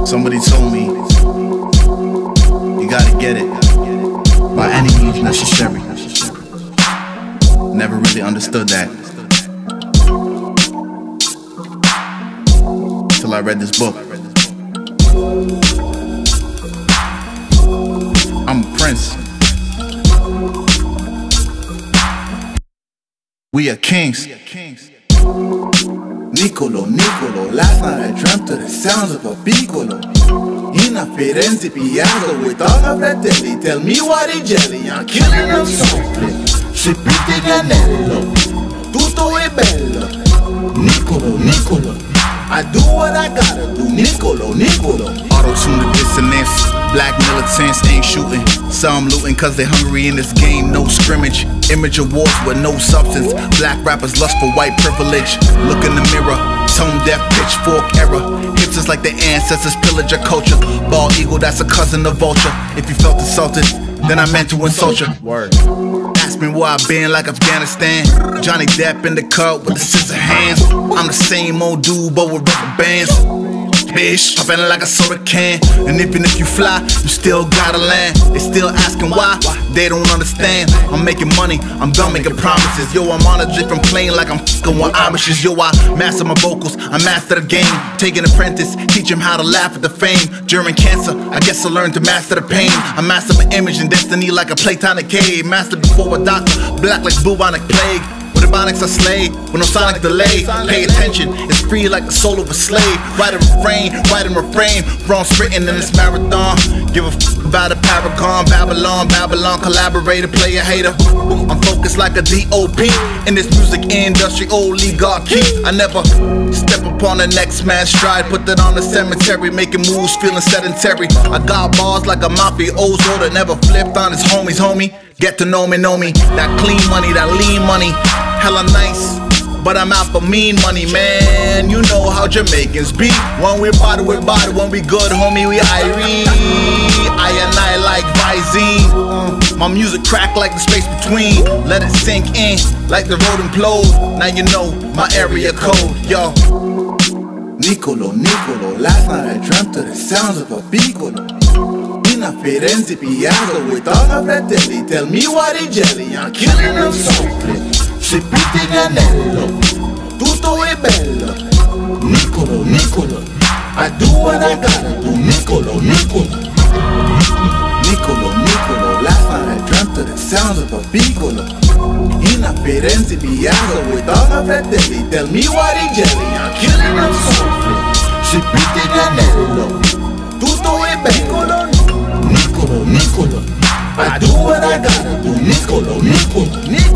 Somebody told me you gotta get it by any means necessary. Never really understood that till I read this book. I'm a prince. We are kings. Nicolo, Nicolo, last night I dreamt of the sounds of a piccolo in a Firenze Piazza with all my fratelli. Tell me what è jelly, I'm killing them softly. Sippite Ganello, tutto è bello. Nicolo, Nicolo, I do what I gotta do. Nicolo, Nicolo. Auto-tune the dissonance. Black militants ain't shooting. Some looting cause they hungry in this game. No scrimmage. Image awards with no substance. Black rappers lust for white privilege. Look in the mirror. Tone deaf, pitchfork error. Hipsters like their ancestors pillage your culture. Bald eagle, that's a cousin of vulture. If you felt insulted, then I meant to insult you. Word. Ask me where I've been like Afghanistan. Johnny Depp in the cut with the scissor hands. I'm the same old dude but with rubber bands. Bitch, poppin' like a soda can. And even if you fly, you still gotta land. They still asking why, they don't understand. I'm making money, I'm done making promises. Yo, I'm on a different plane like I'm fucking with Amishes. Yo, I master my vocals, I master the game. Take an apprentice, teach him how to laugh at the fame. German cancer, I guess I learned to master the pain. I master my image and destiny like a platonic cave. Master before a doctor, black like bubonic plague. With ebonics I slay, with no sonic delay. Pay attention, it's free like the soul of a slave. Write a refrain, wrong sprinting in this marathon. Give a f about a paragon. Babylon, collaborator, player, hater. I'm focused like a DOP in this music industry, oligarchy. I never step upon the next man's stride. Put that on the cemetery, making moves, feeling sedentary. I got bars like a mafioso that never flipped on his homies, homie. Get to know me, that clean money, that lean money. Hella nice, but I'm out for mean money, man. You know how Jamaicans be. When we body, when we good, homie, we Irene. I and I like Visine. My music crack like the space between. Let it sink in, like the road implode. Now you know my area code, yo. Nicolo, Nicolo, last night I dreamt of the sounds of a piccolo in a Firenze Piazza with all my fratelli. Tell me what è jelly, I'm killing them softly. Sippite Ganello, tutto è bello. Nicolo, Nicolo, I do what I gotta do. Nicolo, Nicolo. Nicolo, Nicolo, last night I dreamt of the sounds of a piccolo in a Firenze Piazza with all my fratelli. Tell me what è jelly, I'm killing them softly. Sippite Ganello, tutto è bello. Nicolo, Nicolo, I do what I gotta do. Nicolo, Nicolo.